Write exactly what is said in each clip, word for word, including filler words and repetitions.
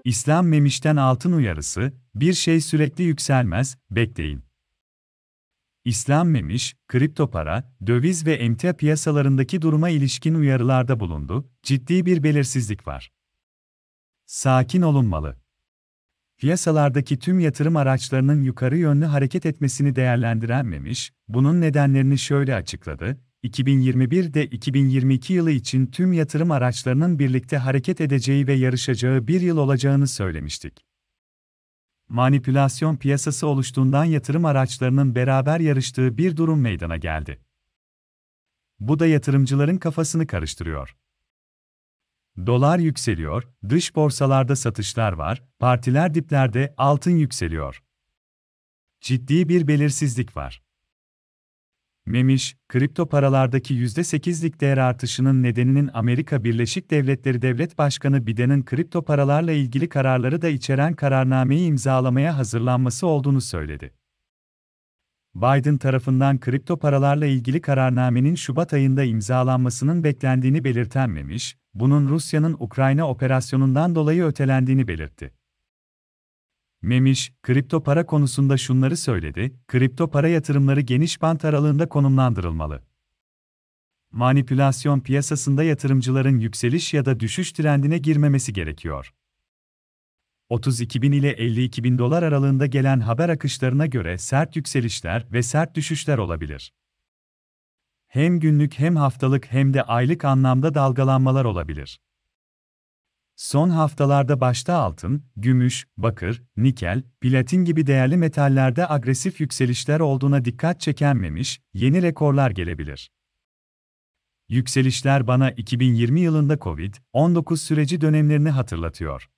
İslam Memiş'ten altın uyarısı, bir şey sürekli yükselmez, bekleyin. İslam Memiş, kripto para, döviz ve emtia piyasalarındaki duruma ilişkin uyarılarda bulundu, ciddi bir belirsizlik var. Sakin olunmalı. Piyasalardaki tüm yatırım araçlarının yukarı yönlü hareket etmesini değerlendiren Memiş, bunun nedenlerini şöyle açıkladı: iki bin yirmi bir'de iki bin yirmi iki yılı için tüm yatırım araçlarının birlikte hareket edeceği ve yarışacağı bir yıl olacağını söylemiştik. Manipülasyon piyasası oluştuğundan yatırım araçlarının beraber yarıştığı bir durum meydana geldi. Bu da yatırımcıların kafasını karıştırıyor. Dolar yükseliyor, dış borsalarda satışlar var, partiler diplerde, altın yükseliyor. Ciddi bir belirsizlik var. Memiş, kripto paralardaki yüzde sekiz'lik değer artışının nedeninin Amerika Birleşik Devletleri Devlet Başkanı Biden'in kripto paralarla ilgili kararları da içeren kararnameyi imzalamaya hazırlanması olduğunu söyledi. Biden tarafından kripto paralarla ilgili kararnamenin Şubat ayında imzalanmasının beklendiğini belirten Memiş, bunun Rusya'nın Ukrayna operasyonundan dolayı ötelendiğini belirtti. Memiş, kripto para konusunda şunları söyledi: kripto para yatırımları geniş bant aralığında konumlandırılmalı. Manipülasyon piyasasında yatırımcıların yükseliş ya da düşüş trendine girmemesi gerekiyor. otuz iki bin ile elli iki bin dolar aralığında gelen haber akışlarına göre sert yükselişler ve sert düşüşler olabilir. Hem günlük hem haftalık hem de aylık anlamda dalgalanmalar olabilir. Son haftalarda başta altın, gümüş, bakır, nikel, platin gibi değerli metallerde agresif yükselişler olduğuna dikkat çeken Memiş, yeni rekorlar gelebilir. Yükselişler bana iki bin yirmi yılında kovid on dokuz süreci dönemlerini hatırlatıyor.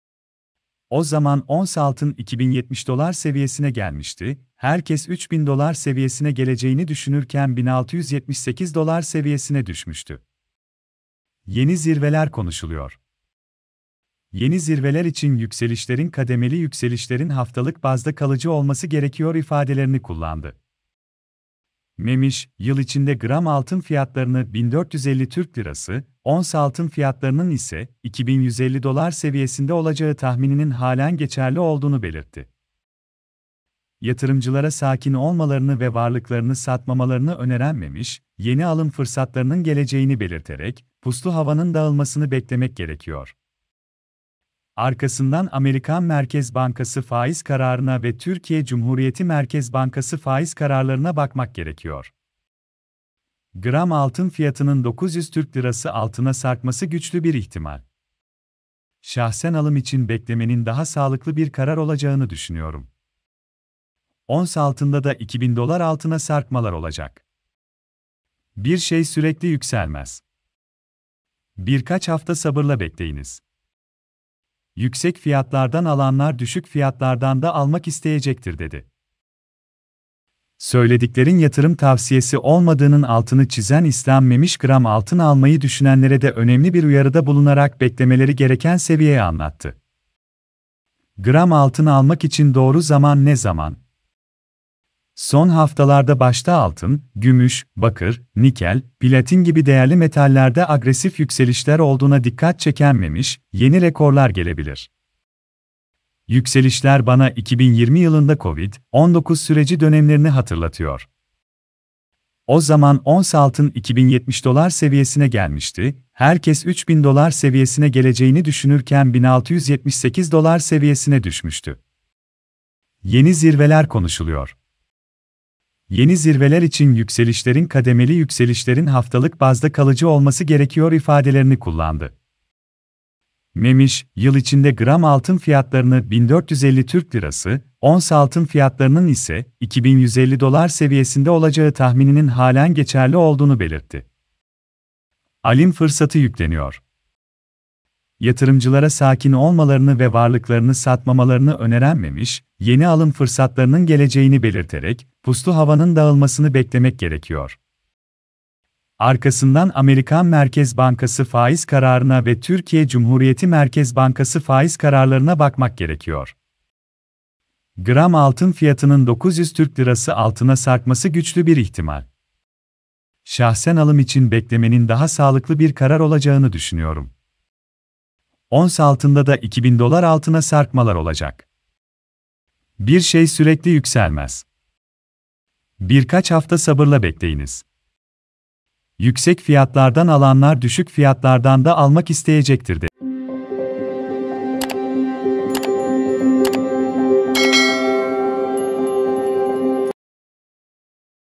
O zaman ons altın iki bin yetmiş dolar seviyesine gelmişti, herkes üç bin dolar seviyesine geleceğini düşünürken bin altı yüz yetmiş sekiz dolar seviyesine düşmüştü. Yeni zirveler konuşuluyor. Yeni zirveler için yükselişlerin kademeli yükselişlerin haftalık bazda kalıcı olması gerekiyor ifadelerini kullandı. Memiş, yıl içinde gram altın fiyatlarını bin dört yüz elli Türk Lirası, ons altın fiyatlarının ise iki bin yüz elli dolar seviyesinde olacağı tahmininin halen geçerli olduğunu belirtti. Yatırımcılara sakin olmalarını ve varlıklarını satmamalarını öneren Memiş, yeni alım fırsatlarının geleceğini belirterek, puslu havanın dağılmasını beklemek gerekiyor. Arkasından Amerikan Merkez Bankası faiz kararına ve Türkiye Cumhuriyeti Merkez Bankası faiz kararlarına bakmak gerekiyor. Gram altın fiyatının dokuz yüz Türk Lirası altına sarkması güçlü bir ihtimal. Şahsen alım için beklemenin daha sağlıklı bir karar olacağını düşünüyorum. Ons altında da iki bin dolar altına sarkmalar olacak. Bir şey sürekli yükselmez. Birkaç hafta sabırla bekleyiniz. Yüksek fiyatlardan alanlar düşük fiyatlardan da almak isteyecektir dedi. Söylediklerin yatırım tavsiyesi olmadığının altını çizen İslam Memiş, gram altın almayı düşünenlere de önemli bir uyarıda bulunarak beklemeleri gereken seviyeyi anlattı. Gram altın almak için doğru zaman ne zaman? Son haftalarda başta altın, gümüş, bakır, nikel, platin gibi değerli metallerde agresif yükselişler olduğuna dikkat çeken Memiş, yeni rekorlar gelebilir. Yükselişler bana iki bin yirmi yılında kovid on dokuz süreci dönemlerini hatırlatıyor. O zaman ons altın iki bin yetmiş dolar seviyesine gelmişti, herkes üç bin dolar seviyesine geleceğini düşünürken bin altı yüz yetmiş sekiz dolar seviyesine düşmüştü. Yeni zirveler konuşuluyor. Yeni zirveler için yükselişlerin kademeli yükselişlerin haftalık bazda kalıcı olması gerekiyor ifadelerini kullandı. Memiş, yıl içinde gram altın fiyatlarını bin dört yüz elli Türk Lirası, ons altın fiyatlarının ise iki bin yüz elli dolar seviyesinde olacağı tahmininin halen geçerli olduğunu belirtti. Alım fırsatı yükleniyor. Yatırımcılara sakin olmalarını ve varlıklarını satmamalarını öneren Memiş, yeni alım fırsatlarının geleceğini belirterek, puslu havanın dağılmasını beklemek gerekiyor. Arkasından Amerikan Merkez Bankası faiz kararına ve Türkiye Cumhuriyeti Merkez Bankası faiz kararlarına bakmak gerekiyor. Gram altın fiyatının dokuz yüz Türk Lirası altına sarkması güçlü bir ihtimal. Şahsen alım için beklemenin daha sağlıklı bir karar olacağını düşünüyorum. ons altında da iki bin dolar altına sarkmalar olacak. Bir şey sürekli yükselmez. Birkaç hafta sabırla bekleyiniz. Yüksek fiyatlardan alanlar düşük fiyatlardan da almak isteyecektir de.